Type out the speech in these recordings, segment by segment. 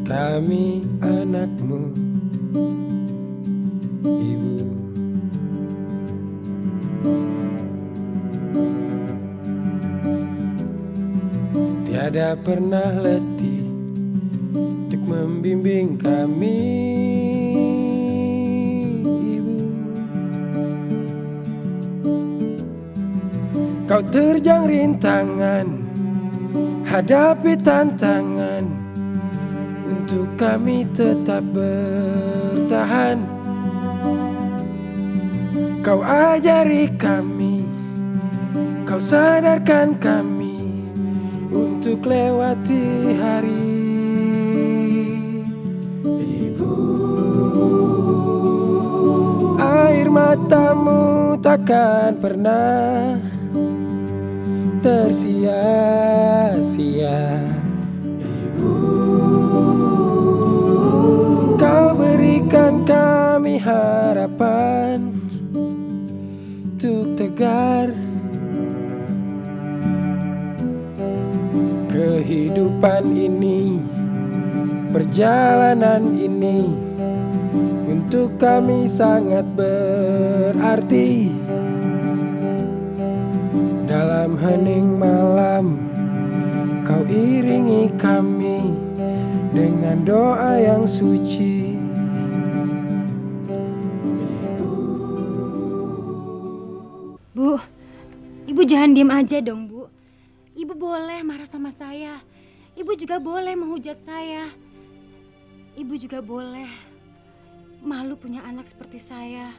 Kami anakmu, Ibu. Tiada pernah letih untuk membimbing kami, Ibu. Kau terjang rintangan, hadapi tantangan, untuk kami tetap bertahan. Kau ajari kami, kau sadarkan kami untuk lewati hari. Ibu, air matamu takkan pernah tersia-sia. Ibu, kau berikan kami harapan untuk tegar. Kehidupan ini, perjalanan ini untuk kami sangat berarti. Dalam hening malam, kau iringi kami dengan doa yang suci. Bu, Ibu jangan diem aja dong, Bu. Ibu boleh marah sama saya. Ibu juga boleh menghujat saya. Ibu juga boleh malu punya anak seperti saya.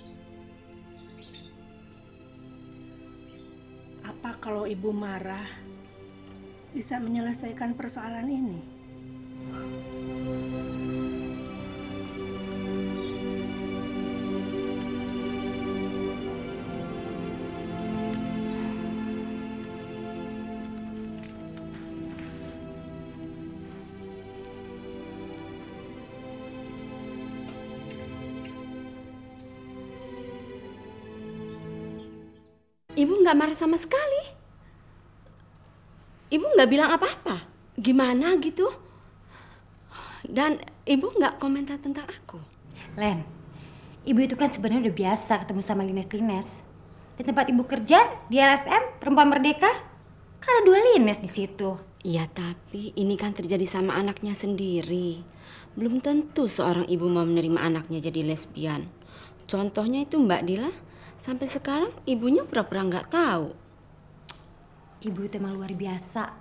Apa kalau Ibu marah bisa menyelesaikan persoalan ini? Ibu nggak marah sama sekali. Ibu nggak bilang apa-apa. Gimana gitu? Dan ibu nggak komentar tentang aku. Len, Ibu itu kan sebenarnya udah biasa ketemu sama Lines-Lines. Di tempat Ibu kerja, di LSM, Perempuan Merdeka, kan ada 2 Lines di situ. Iya, tapi ini kan terjadi sama anaknya sendiri. Belum tentu seorang ibu mau menerima anaknya jadi lesbian. Contohnya itu Mbak Dila. Sampai sekarang ibunya pura-pura nggak tahu. Ibu itu emang luar biasa.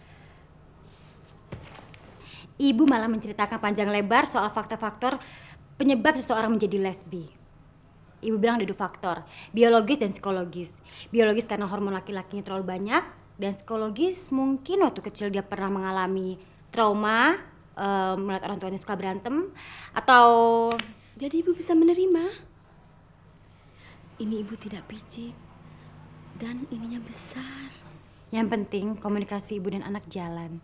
Ibu malah menceritakan panjang lebar soal faktor-faktor penyebab seseorang menjadi lesbi. Ibu bilang ada 2 faktor, biologis dan psikologis. Biologis karena hormon laki-lakinya terlalu banyak, dan psikologis mungkin waktu kecil dia pernah mengalami trauma, melihat orang tuanya suka berantem, atau... Jadi ibu bisa menerima? Ini ibu tidak picik dan ininya besar. Yang penting komunikasi ibu dan anak jalan.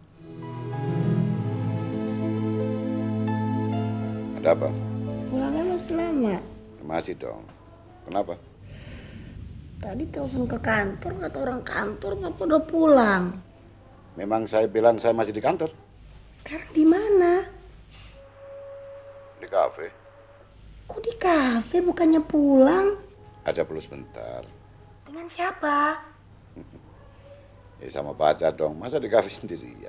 Ada apa? Pulangnya masih lama. Masih dong. Kenapa? Tadi telepon ke kantor, kata orang kantor Papa udah pulang. Memang saya bilang saya masih di kantor. Sekarang di mana? Di kafe. Kok di kafe bukannya pulang? Ada perlu sebentar. Dengan siapa? Ya sama pacar dong. Masa di kafe sendirian?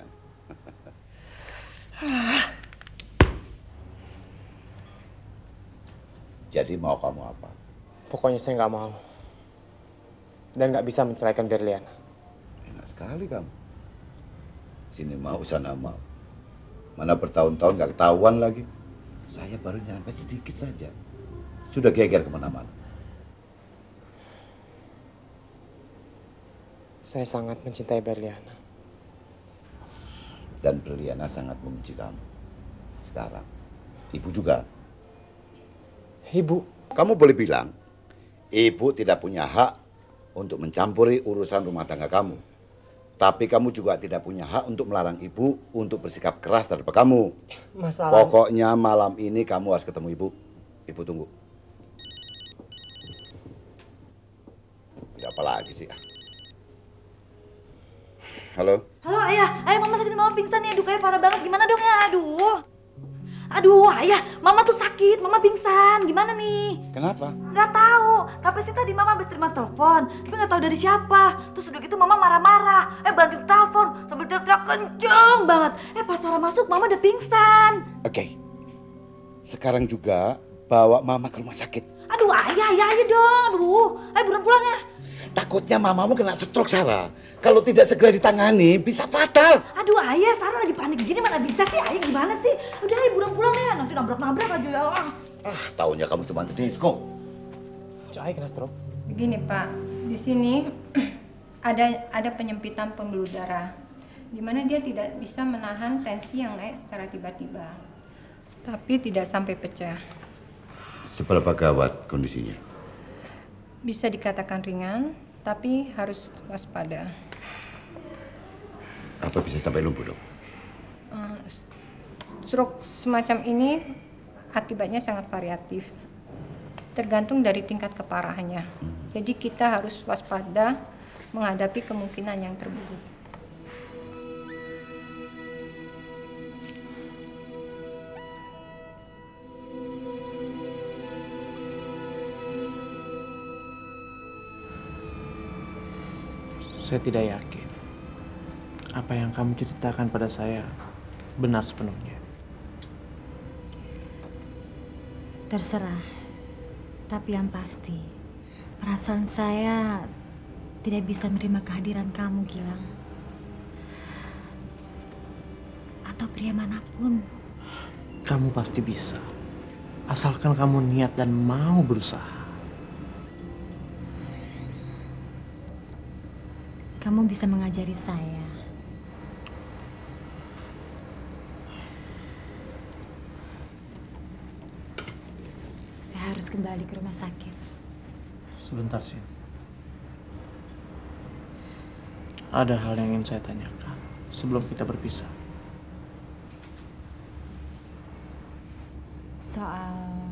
Jadi mau kamu apa? Pokoknya saya nggak mau. Dan nggak bisa menceraikan Berliana. Enak sekali kamu. Sini mau, sana mau. Mana bertahun-tahun nggak ketahuan lagi. Saya baru nyampe sedikit saja. Sudah geger kemana-mana. Saya sangat mencintai Berliana. Dan Berliana sangat membenci kamu. Sekarang, ibu juga. Ibu. Kamu boleh bilang, ibu tidak punya hak untuk mencampuri urusan rumah tangga kamu. Tapi kamu juga tidak punya hak untuk melarang ibu untuk bersikap keras terhadap kamu. Pokoknya malam ini kamu harus ketemu ibu. Ibu tunggu. Ada apa lagi sih? Halo? Halo ayah, mama sakit, mama pingsan nih, aduh kayak parah banget, gimana dong ya, aduh ayah, mama tuh sakit, mama pingsan, gimana nih? Kenapa? Nggak tahu, tapi sih tadi mama habis terima telepon, tapi nggak tahu dari siapa, terus udah gitu mama marah-marah, banting telepon sambil teriak-teriak kenceng banget, pas Sarah masuk mama udah pingsan. Oke. Sekarang juga bawa mama ke rumah sakit. Aduh ayah dong, ayo buruan pulang ya. Takutnya mamamu kena stroke, Sarah. Kalau tidak segera ditangani, bisa fatal. Aduh ayah, Sarah lagi panik gini mana bisa sih, ayah gimana sih? Udah ayo buruan pulang ya, nanti nabrak-nabrak aja ya. Taunya kamu cuma disco. Cai kena stroke. Begini Pak, di sini ada penyempitan pembuluh darah, di mana dia tidak bisa menahan tensi yang naik secara tiba-tiba, tapi tidak sampai pecah. Seberapa gawat kondisinya? Bisa dikatakan ringan, tapi harus waspada. Apa bisa sampai lumpuh, Dok? Stroke semacam ini akibatnya sangat variatif, tergantung dari tingkat keparahannya. Jadi kita harus waspada menghadapi kemungkinan yang terburuk. Saya tidak yakin apa yang kamu ceritakan pada saya benar sepenuhnya. Terserah. Tapi yang pasti, perasaan saya tidak bisa menerima kehadiran kamu, Gilang. Atau pria manapun. Kamu pasti bisa. Asalkan kamu niat dan mau berusaha. Kamu bisa mengajari saya. Saya harus kembali ke rumah sakit. Sebentar, Sin. Ada hal yang ingin saya tanyakan sebelum kita berpisah. Soal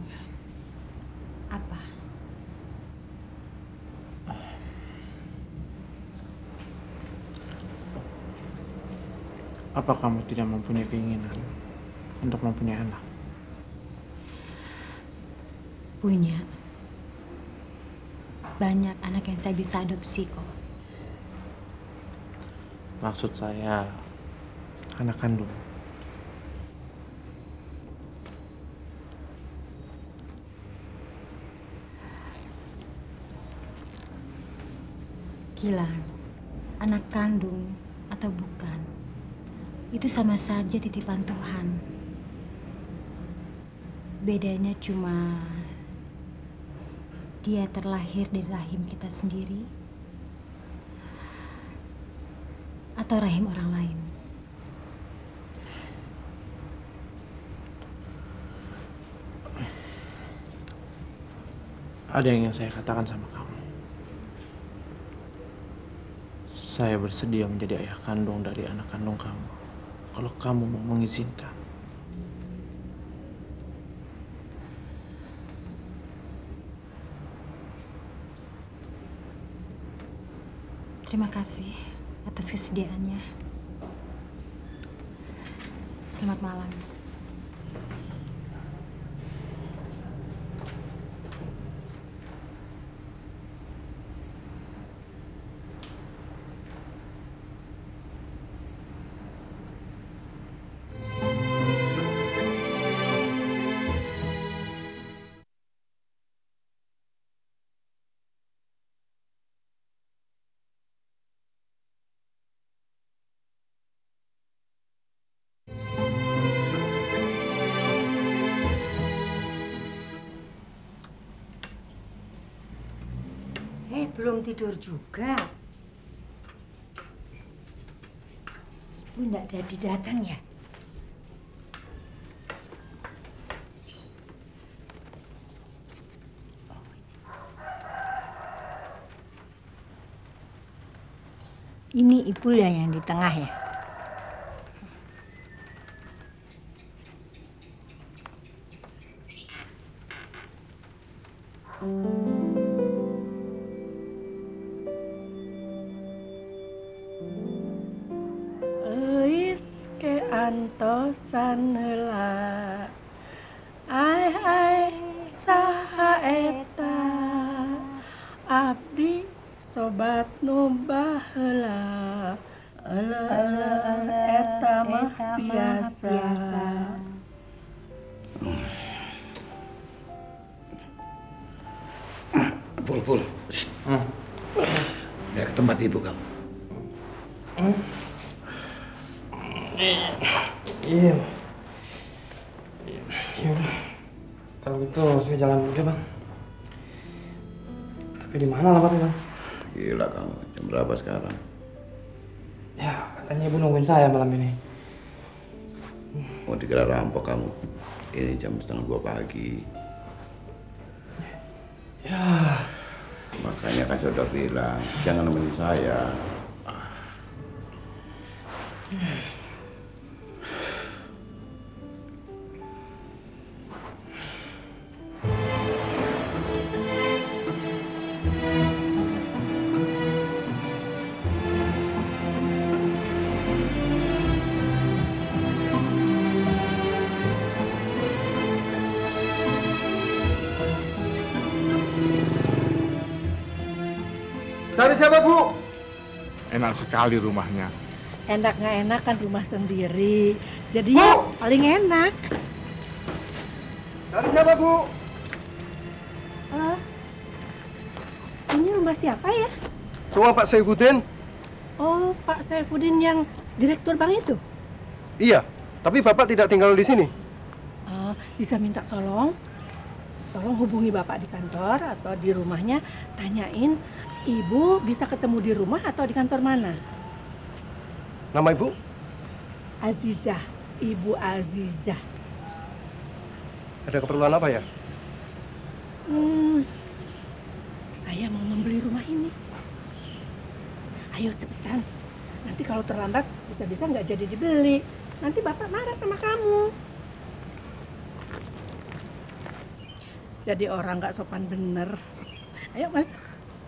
apa? Apa kamu tidak mempunyai keinginan untuk mempunyai anak? Punya. Banyak anak yang saya bisa adopsi kok. Maksud saya, anak kandung. Gilang, anak kandung atau bukan, itu sama saja titipan Tuhan. Bedanya cuma dia terlahir dari rahim kita sendiri atau rahim orang lain. Ada yang ingin saya katakan sama kamu. Saya bersedia menjadi ayah kandung dari anak kandung kamu. Kalau kamu mau mengizinkan. Terima kasih atas kesediaannya. Selamat malam. Belum tidur juga. Lu nggak jadi datang ya? Ini Ipul ya yang di tengah ya? kantosan heula. Ai saha eta abdi sobat nu baheula. Eta mah biasa. Pul. Ya, ke tempat ibu kamu. Iya. Yaudah. Kalau gitu saya jalan dulu deh, Bang. Tapi di mana alamatnya, Bang? Gila kamu, jam berapa sekarang? Ya, katanya ibu nungguin saya malam ini. Mau dikira rampok kamu. Ini jam 1:30 pagi. Ya. Makanya kan saya udah bilang, jangan nemenin saya. Cari siapa, Bu? Enak sekali rumahnya. Enak nggak enak kan rumah sendiri. Jadinya paling enak. Cari siapa, Bu? Ini rumah siapa ya? Rumah Pak Saifuddin. Oh, Pak Saifuddin yang direktur bank itu? Iya, tapi Bapak tidak tinggal di sini. Bisa minta tolong hubungi Bapak di kantor atau di rumahnya, tanyain Ibu bisa ketemu di rumah atau di kantor mana? Nama Ibu? Azizah, Ibu Azizah. Ada keperluan apa ya? Saya mau membeli rumah ini. Ayo cepetan, nanti kalau terlambat bisa-bisa nggak jadi dibeli. Nanti Bapak marah sama kamu. Jadi orang nggak sopan bener. Ayo masuk.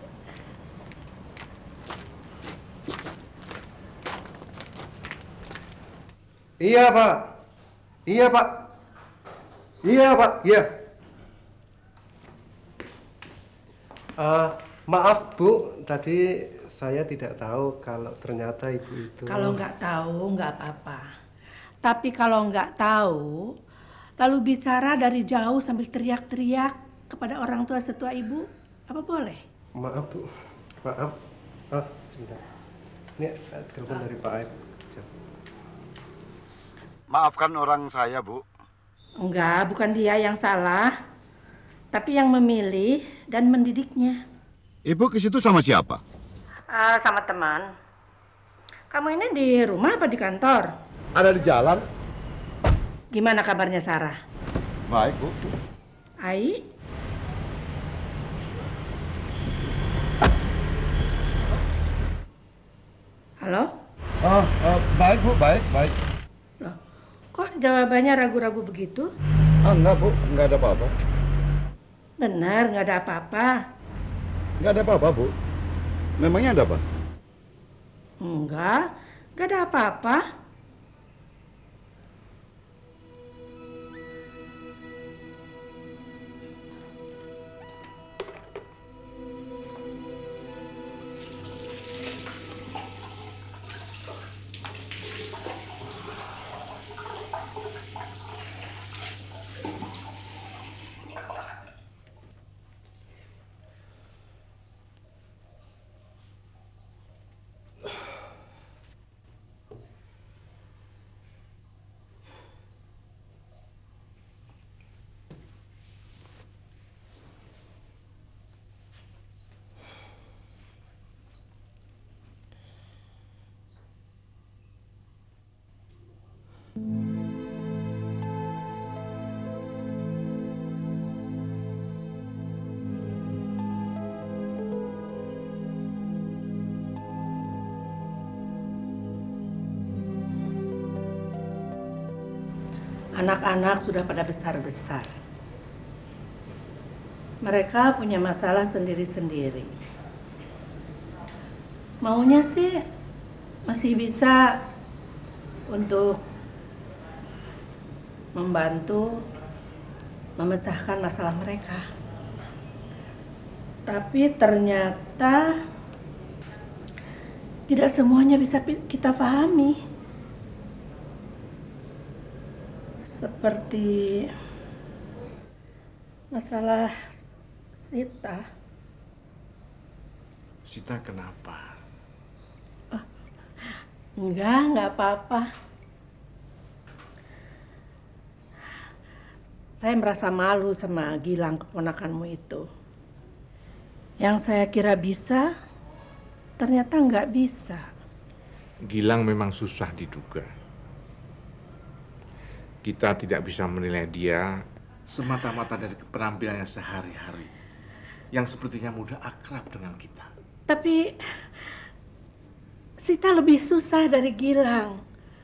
Iya, Pak. Iya, Pak. Iya, Pak. Iya. Maaf, Bu. Tadi saya tidak tahu kalau ternyata Ibu itu... Kalau nggak tahu, nggak apa-apa. Tapi kalau nggak tahu, lalu bicara dari jauh sambil teriak-teriak kepada orang tua setua Ibu, apa boleh? Maaf, Bu. Maaf. Sebentar. Ini telepon dari Pak Aib. Maafkan orang saya, Bu. Enggak, bukan dia yang salah, tapi yang memilih dan mendidiknya. Ibu ke situ sama siapa? Sama teman. Kamu ini di rumah apa di kantor? Ada di jalan. Gimana kabarnya Sarah? Baik, Bu. Ai? Halo? Baik, Bu. Baik. Loh, kok jawabannya ragu-ragu begitu? Enggak, Bu. Enggak ada apa-apa. Benar, nggak ada apa-apa. Enggak ada apa-apa, Bu. Memangnya ada apa? Enggak ada apa-apa. Anak-anak sudah pada besar-besar. Mereka punya masalah sendiri-sendiri. Maunya sih masih bisa untuk membantu memecahkan masalah mereka. Tapi ternyata tidak semuanya bisa kita pahami. Seperti masalah Sita. Sita kenapa? Enggak apa-apa. Saya merasa malu sama Gilang, keponakanmu itu. Yang saya kira bisa, ternyata nggak bisa. Gilang memang susah diduga. Kita tidak bisa menilai dia semata-mata dari penampilannya sehari-hari, yang sepertinya mudah akrab dengan kita. Tapi Sita lebih susah dari Gilang.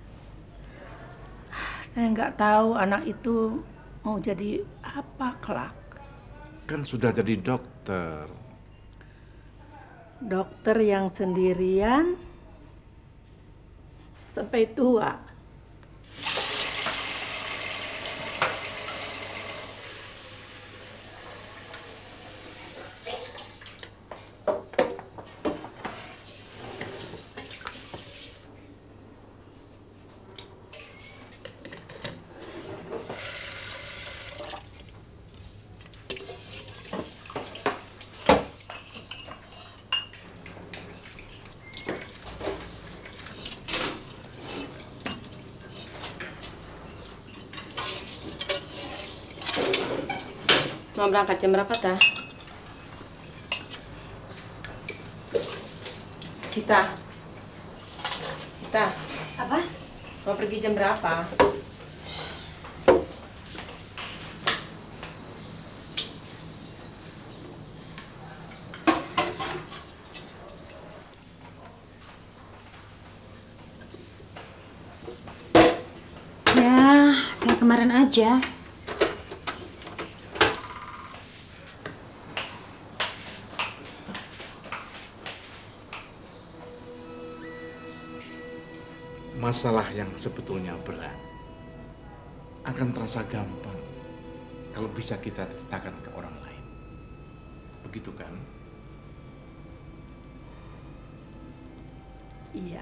Saya nggak tahu anak itu mau jadi apa kelak. Kan sudah jadi dokter. Dokter yang sendirian sampai tua. Mau berangkat jam berapa, Tah? Sita. Apa? Mau pergi jam berapa? Ya, kayak kemarin aja. Masalah yang sebetulnya berat akan terasa gampang kalau bisa kita ceritakan ke orang lain. Begitu kan? Iya.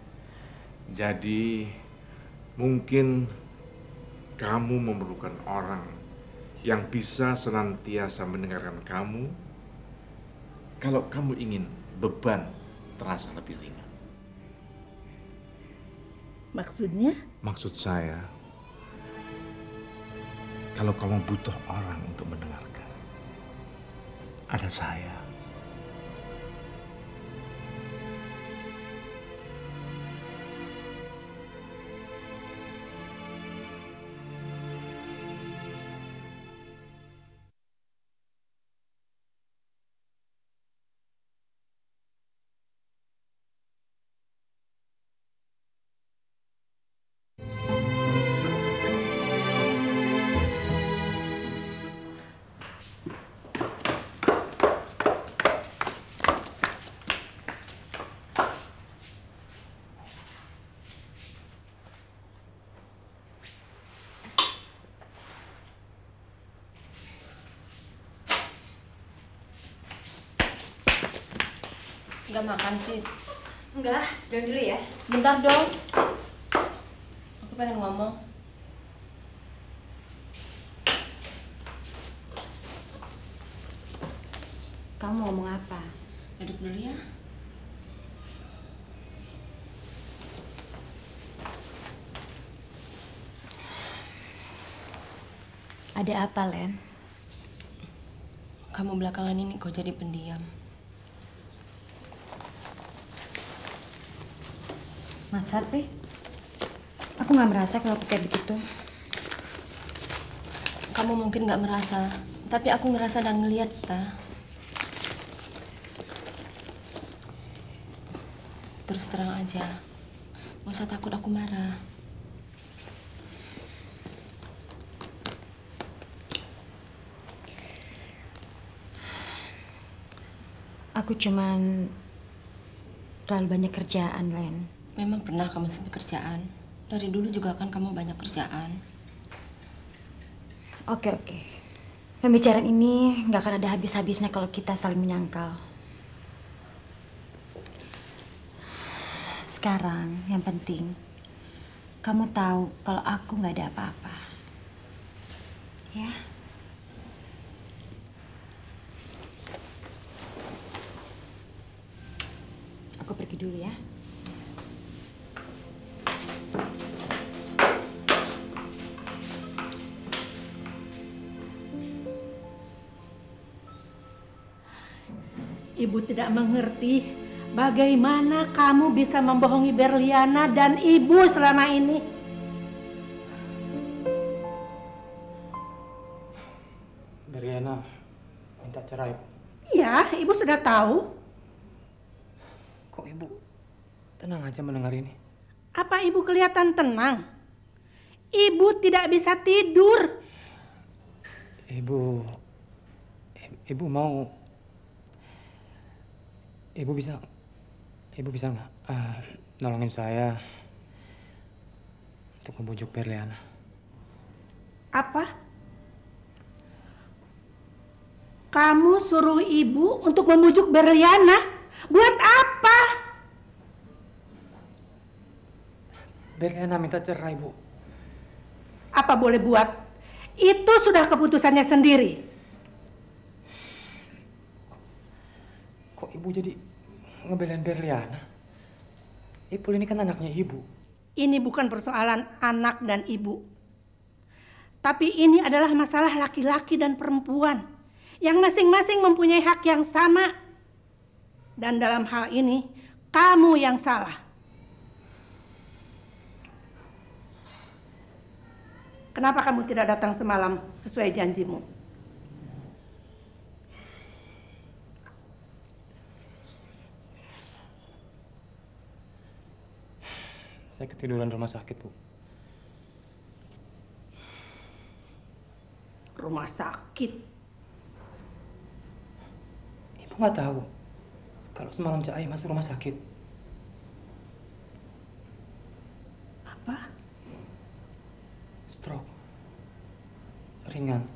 Jadi mungkin kamu memerlukan orang yang bisa senantiasa mendengarkan kamu kalau kamu ingin beban terasa lebih ringan. Maksudnya? Maksud saya, kalau kamu butuh orang untuk mendengarkan, ada saya. Nggak makan sih? Enggak, jalan dulu ya. Bentar dong. Aku pengen ngomong. Kamu mau ngomong apa? Duduk dulu ya. Ada apa, Len? Kamu belakangan ini kok jadi pendiam. Masa sih? Aku nggak merasa kalau aku kayak begitu. Kamu mungkin nggak merasa, tapi aku ngerasa dan ngeliat, Tah. Terus terang aja, nggak usah takut aku marah. Aku cuman terlalu banyak kerjaan, Len. Memang pernah kamu sebut kerjaan. Dari dulu juga kan kamu banyak kerjaan. Oke. Pembicaraan ini nggak akan ada habis-habisnya kalau kita saling menyangkal. Sekarang yang penting, kamu tahu kalau aku nggak ada apa-apa. Ya? Aku pergi dulu ya. Ibu tidak mengerti bagaimana kamu bisa membohongi Berliana dan ibu selama ini. Berliana minta cerai. Iya, ibu sudah tahu. Kok ibu tenang aja mendengar ini? Apa ibu kelihatan tenang? Ibu tidak bisa tidur. Ibu mau... Ibu bisa nggak nolongin saya untuk membujuk Berliana? Apa? Kamu suruh ibu untuk membujuk Berliana? Buat apa? Berliana minta cerai, Bu. Apa boleh buat? Itu sudah keputusannya sendiri. Kok ibu jadi ngebelain Berliana? Ipul ini kan anaknya ibu. Ini bukan persoalan anak dan ibu. Tapi ini adalah masalah laki-laki dan perempuan yang masing-masing mempunyai hak yang sama. Dan dalam hal ini, kamu yang salah. Kenapa kamu tidak datang semalam sesuai janjimu? Saya ketiduran rumah sakit, Bu. Rumah sakit? Ibu nggak tahu kalau semalam Cak Ai masuk rumah sakit. Apa? Stroke. Ringan.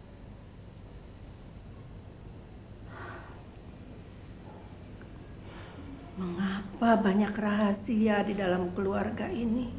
Mengapa banyak rahasia di dalam keluarga ini?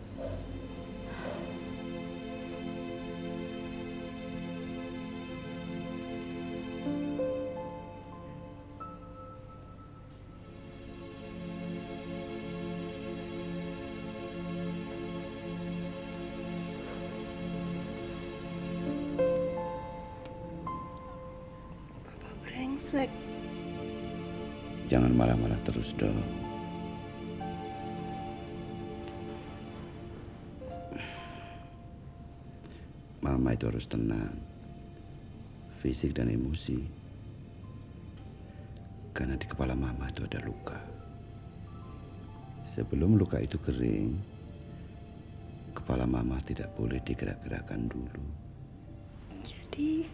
Papa brengsek. Jangan marah-marah terus dong. Mama itu harus tenang, fisik dan emosi. Karena di kepala mama itu ada luka. Sebelum luka itu kering, kepala mama tidak boleh digerak-gerakkan dulu. Jadi,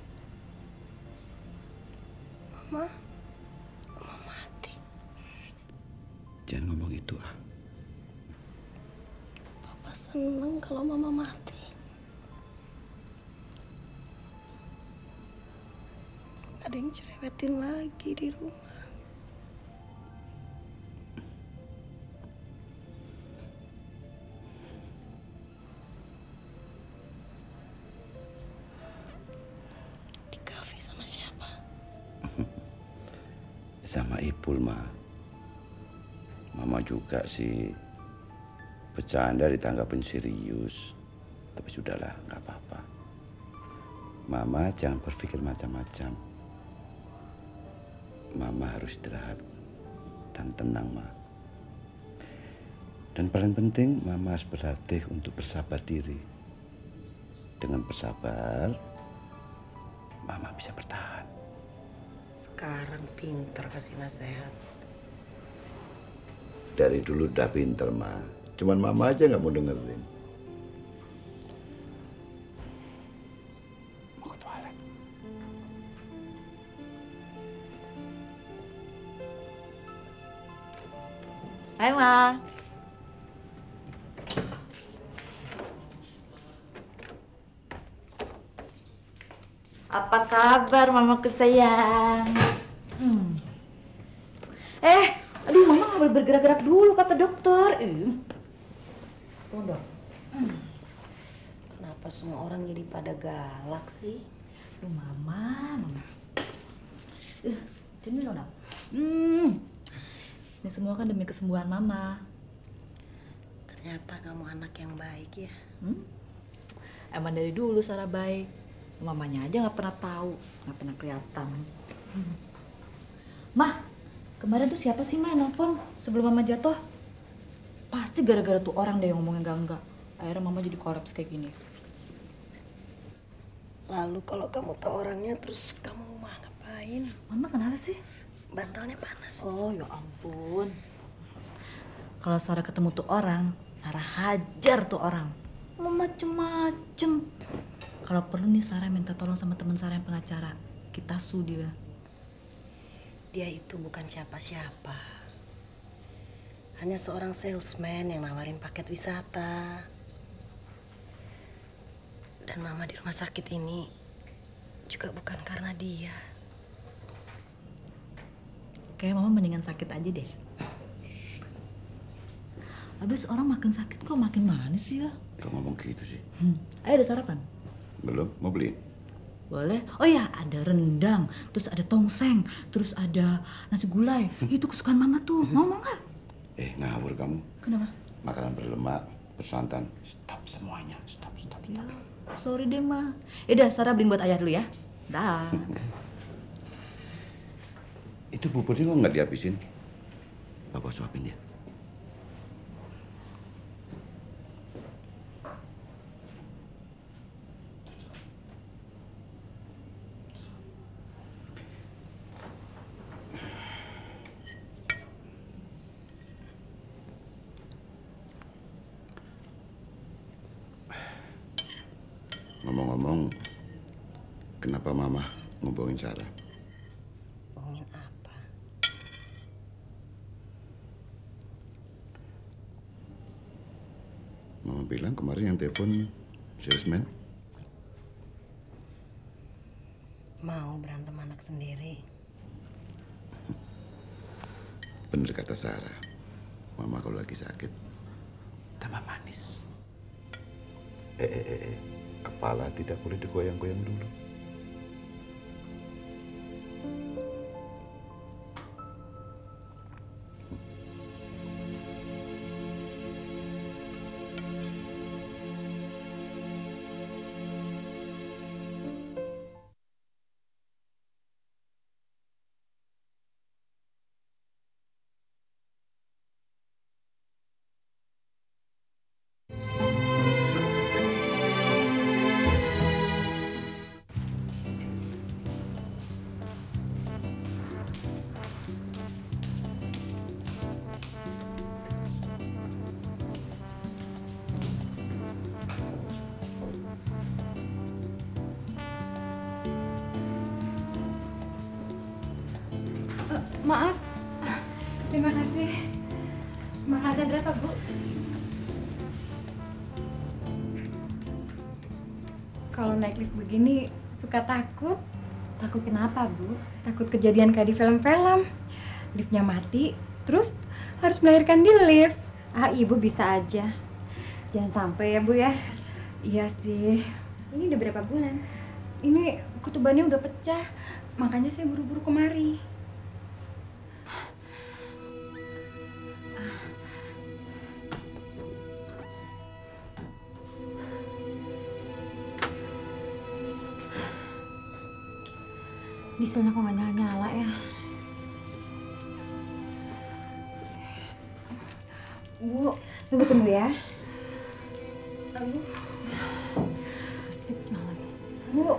Mama mati. Jangan ngomong itu ah. Papa seneng kalau Mama mati. Gak ada yang cerewetin lagi di rumah. Di kafe sama siapa? Sama Ipul, Ma. Mama juga sih bercanda ditanggapin serius. Tapi sudahlah, nggak apa-apa. Mama jangan berpikir macam-macam. Mama harus istirahat dan tenang, Ma. Dan paling penting, Mama harus berlatih untuk bersabar diri. Dengan bersabar, Mama bisa bertahan. Sekarang pinter kasih nasihat. Dari dulu udah pinter, Ma. Cuman Mama aja nggak mau dengerin. Mau ke toilet. Hai, Ma. Apa kabar mamaku sayang? Aduh mama nggak boleh bergerak-gerak dulu kata dokter. Tunggu dong. Kenapa semua orang jadi pada galak sih? Aduh mama. Sini dong. Ini semua kan demi kesembuhan mama. Ternyata kamu anak yang baik ya. Emang dari dulu Sarah baik. Mamanya aja nggak pernah tahu, nggak pernah kelihatan. Mah, kemarin tuh siapa sih yang nelfon sebelum mama jatuh? Pasti gara-gara tuh orang deh yang ngomongnya enggak. Akhirnya mama jadi kolaps kayak gini. Lalu kalau kamu tahu orangnya terus kamu mau ngapain? Mama kenapa sih? Bantalnya panas. Oh ya ampun. Kalau Sarah ketemu tuh orang, Sarah hajar tuh orang. Mau macem-macem. Kalau perlu nih Sarah minta tolong sama teman Sarah yang pengacara. Kita sue dia. Dia itu bukan siapa-siapa. Hanya seorang salesman yang nawarin paket wisata. Dan mama di rumah sakit ini juga bukan karena dia. Kayak mama mendingan sakit aja deh. Habis orang makin sakit kok makin manis sih ya? Kok ngomong gitu sih? Ayo ada sarapan? Belum, mau beli? Boleh. Oh ya, ada rendang, terus ada tongseng, terus ada nasi gulai. Itu kesukaan mama tuh. Mau nggak? Ngawur kamu. Kenapa? Makanan berlemak, bersantan. Stop semuanya. Stop. Ya, sorry deh, Ma. Yaudah, Sarah beliin buat ayah dulu ya. Dah. Itu buburnya kok nggak dihabisin? Bapak suapin dia. Ngomong-ngomong, kenapa Mama ngomongin Sarah? Ngomongin apa? Mama bilang kemarin yang telepon salesman. Mau berantem anak sendiri. Bener kata Sarah. Mama kalau lagi sakit, tambah manis. Kepala tidak boleh digoyang-goyang dulu. Maaf, terima kasih. Makannya berapa, Bu? Kalau naik lift begini suka takut. Takut kenapa, Bu? Takut kejadian kayak di film-film. Liftnya mati, terus harus melahirkan di lift. Ibu bisa aja. Jangan sampai ya, Bu ya. Iya sih. Ini udah berapa bulan? Ini kutubannya udah pecah, makanya saya buru-buru kemari. Dieselnya kok nggak nyala-nyala ya? Bu, tunggu ya. Aduh. Bu,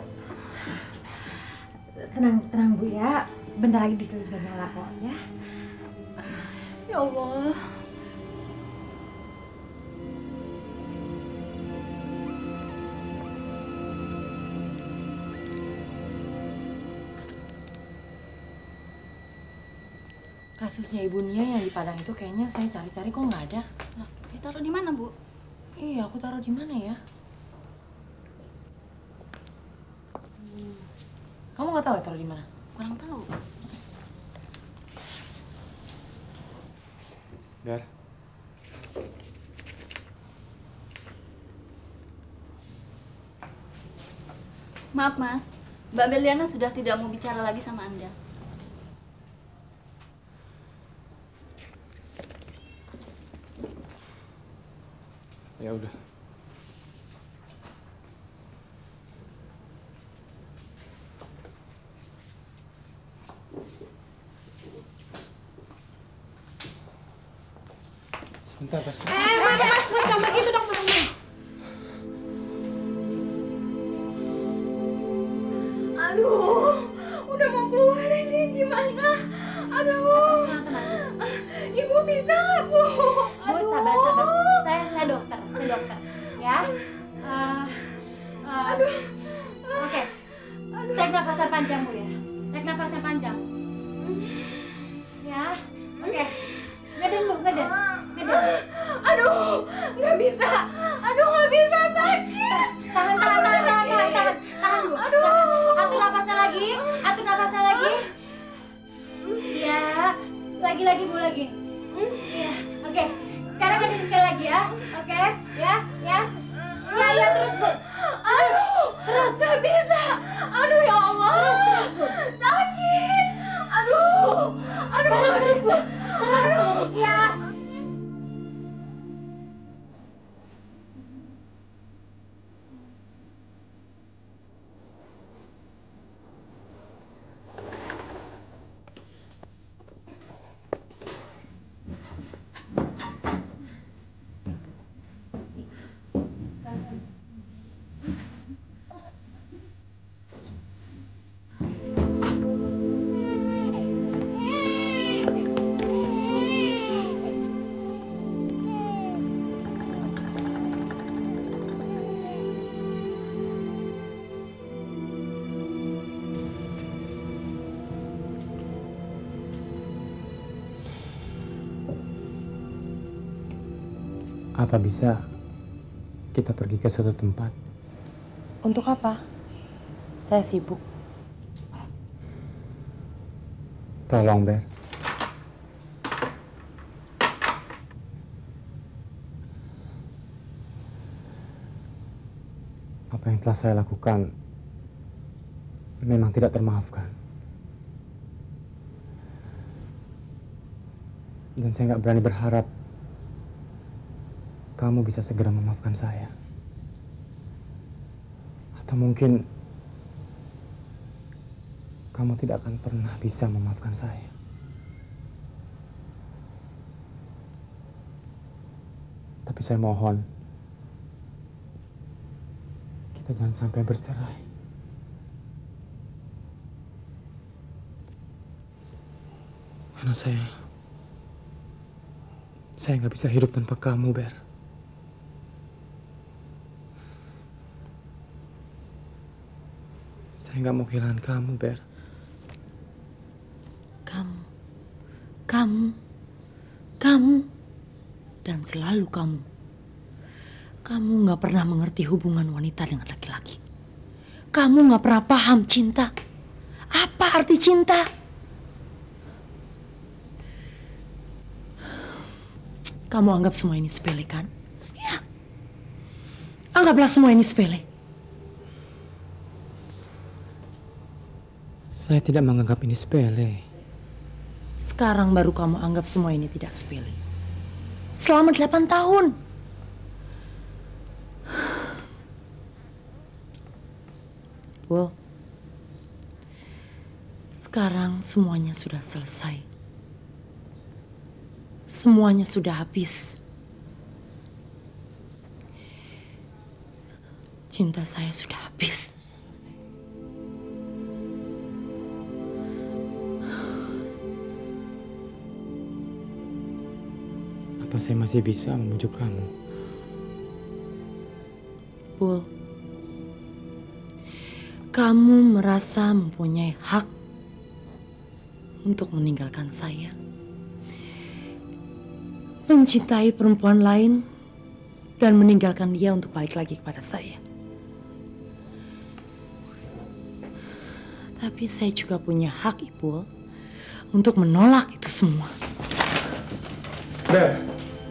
tenang Bu ya. Bentar lagi diesel sudah nyala kok ya. Ya Allah. Kasusnya Ibu Nia yang di Padang itu kayaknya saya cari-cari kok nggak ada. Lah, ditaruh di mana, Bu? Iya, aku taruh di mana ya? Kamu nggak tahu ya taruh di mana? Kurang tahu. Ber. Maaf Mas, Mbak Beliana sudah tidak mau bicara lagi sama Anda. Ya udah. Sebentar, Mas. Mas, jangan begitu dong, Mas. Aduh, udah mau keluar ini gimana? Aduh. Ibu bisa nggak, Bu? Bu, sabar. Saya dokter, ya. Aduh. Oke. Tarik nafas yang panjang, Bu ya. Tarik nafas yang panjang. Ya. Oke. Ngeden, Bu, ngeden. Aduh, nggak bisa. Nggak bisa, sakit. Tahan, Bu. Aduh. Atur nafasnya lagi. Ya. Lagi, Bu, lagi. Iya. Oke. Sekarang ngeden sekali lagi ya. Oke. Ya. Ya, terus, Bu. Terus. Nggak bisa. Aduh, ya Allah. Terus, Bu. Sakit. Aduh, terus, Bu. Ya. Apa bisa kita pergi ke suatu tempat? Untuk apa? Saya sibuk. Tolong, Ber. Apa yang telah saya lakukan memang tidak termaafkan. Dan saya nggak berani berharap kamu bisa segera memaafkan saya. Atau mungkin kamu tidak akan pernah bisa memaafkan saya. Tapi saya mohon, kita jangan sampai bercerai. Karena saya nggak bisa hidup tanpa kamu, Ber. Saya nggak mau kehilangan kamu, Ber. Kamu, dan selalu kamu. Kamu nggak pernah mengerti hubungan wanita dengan laki-laki. Kamu nggak pernah paham cinta. Apa arti cinta? Kamu anggap semua ini sepele, kan? Ya. Anggaplah semua ini sepele. Saya tidak menganggap ini sepele. Sekarang baru kamu anggap semua ini tidak sepele. Selama 8 tahun. Well, sekarang semuanya sudah selesai. Semuanya sudah habis. Cinta saya sudah habis. Apa saya masih bisa membujuk kamu? Bul, kamu merasa mempunyai hak untuk meninggalkan saya, mencintai perempuan lain, dan meninggalkan dia untuk balik lagi kepada saya. Tapi saya juga punya hak, Ipul, untuk menolak itu semua. Ber.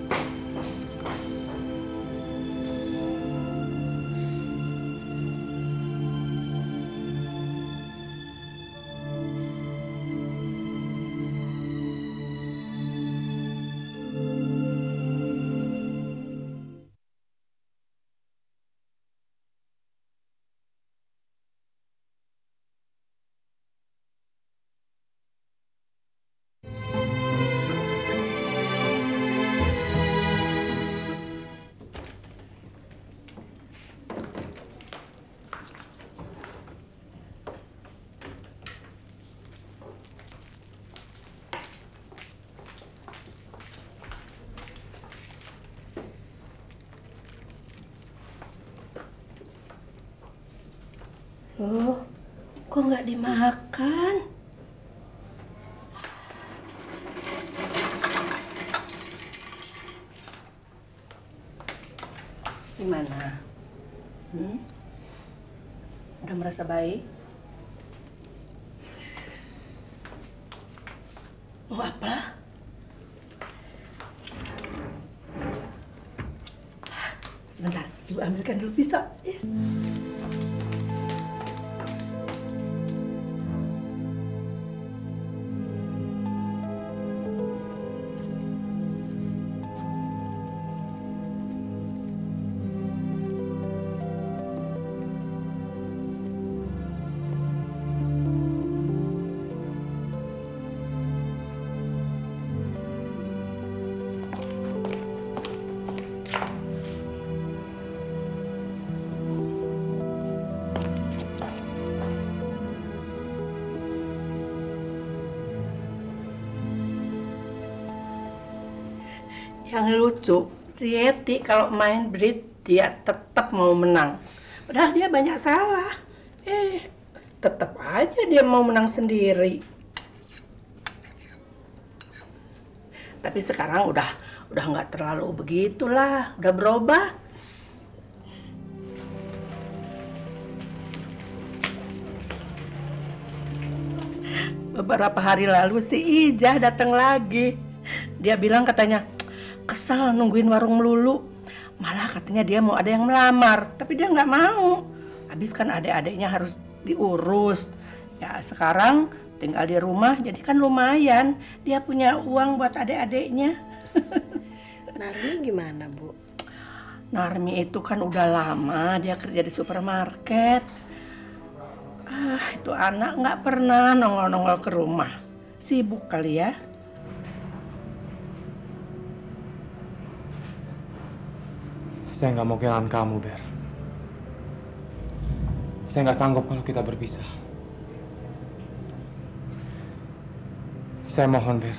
Loh, kok nggak dimakan? Gimana? Udah merasa baik? Mau apa? Sebentar, Ibu ambilkan dulu pisau. Ya. Yang lucu, si Yeti kalau main bridge dia tetap mau menang. Padahal dia banyak salah. Tetap aja dia mau menang sendiri. Tapi sekarang udah nggak terlalu begitulah, udah berubah. Beberapa hari lalu si Ijah datang lagi. Dia bilang katanya, kesel nungguin warung melulu. Malah katanya dia mau ada yang melamar, tapi dia nggak mau. Habis kan adik-adiknya harus diurus. Ya sekarang tinggal di rumah, jadi kan lumayan. Dia punya uang buat adik-adiknya. Narmi gimana, Bu? Narmi itu kan udah lama dia kerja di supermarket. Itu anak nggak pernah nongol-nongol ke rumah. Sibuk kali ya. Saya nggak mau kehilangan kamu, Ber. Saya nggak sanggup kalau kita berpisah. Saya mohon, Ber.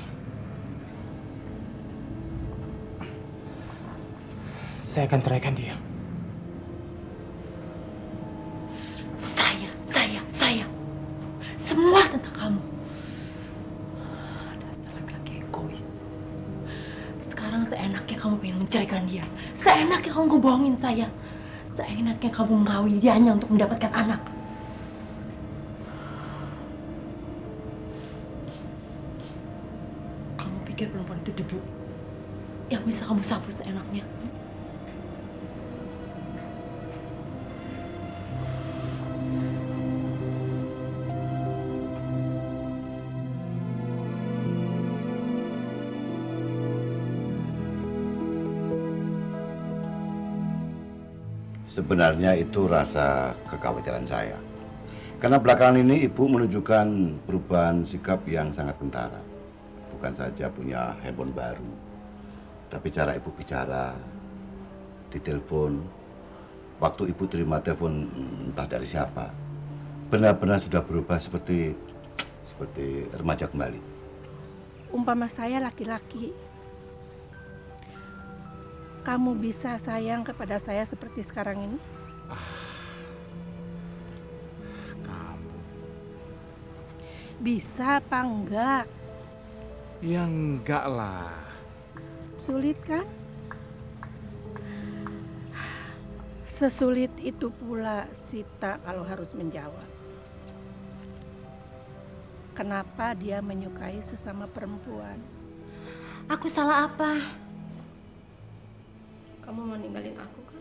Saya akan ceraikan dia. Saya. Semua tentang kamu. Dasar laki-laki egois. Sekarang seenaknya kamu pengen menceraikan dia. Seenaknya kamu ngebohongin saya. Seenaknya kamu mengawini dia hanya untuk mendapatkan anak. Kamu pikir perempuan itu debu yang bisa kamu sapu seenaknya? Sebenarnya itu rasa kekhawatiran saya. Karena belakangan ini Ibu menunjukkan perubahan sikap yang sangat kentara. Bukan saja punya handphone baru, tapi cara Ibu bicara, di telepon, waktu Ibu terima telepon entah dari siapa, benar-benar sudah berubah seperti remaja kembali. Umpama saya laki-laki, kamu bisa sayang kepada saya seperti sekarang ini? Kamu. Bisa apa enggak? Ya enggak lah. Sulit kan? Sesulit itu pula Sita kalau harus menjawab. kenapa dia menyukai sesama perempuan. Aku salah apa? Kamu mau ninggalin aku kan?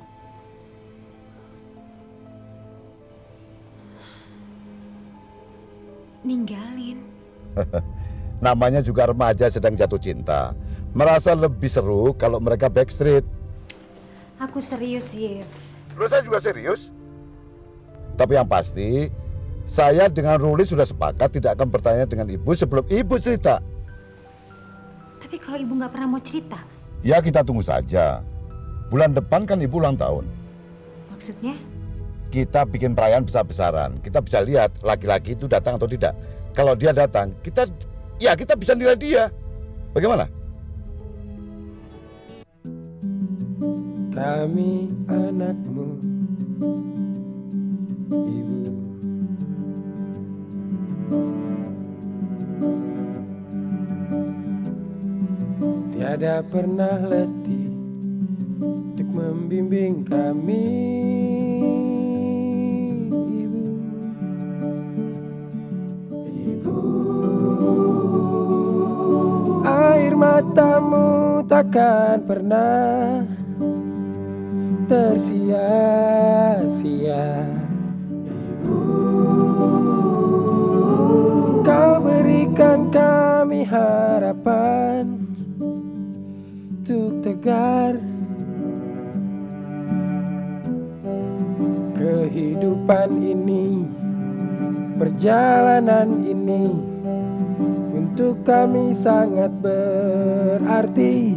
Ninggalin? Namanya juga remaja sedang jatuh cinta. Merasa lebih seru kalau mereka backstreet. Aku serius, Yif. Loh, saya juga serius. Tapi yang pasti, saya dengan Ruli sudah sepakat tidak akan bertanya dengan ibu sebelum ibu cerita. Tapi kalau ibu nggak pernah mau cerita? Ya kita tunggu saja. Bulan depan kan ibu ulang tahun. Maksudnya? Kita bikin perayaan besar-besaran. Kita bisa lihat laki-laki itu datang atau tidak. Kalau dia datang, kita bisa nilai dia. Bagaimana? Kami anakmu, Ibu. Tiada pernah letih untuk membimbing kami, Ibu. Ibu, air matamu takkan pernah tersia-sia. Ibu, kau berikan kami harapan untuk tegar. Kehidupan ini, perjalanan ini untuk kami sangat berarti.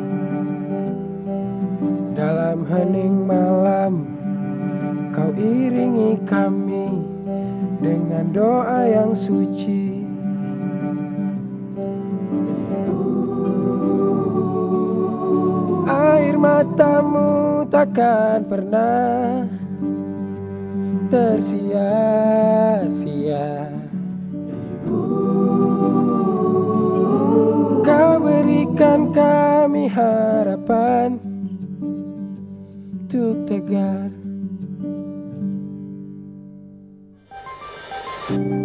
Dalam hening malam, kau iringi kami dengan doa yang suci. Air matamu takkan pernah tersia-sia. Kau berikan kami harapan untuk tegar.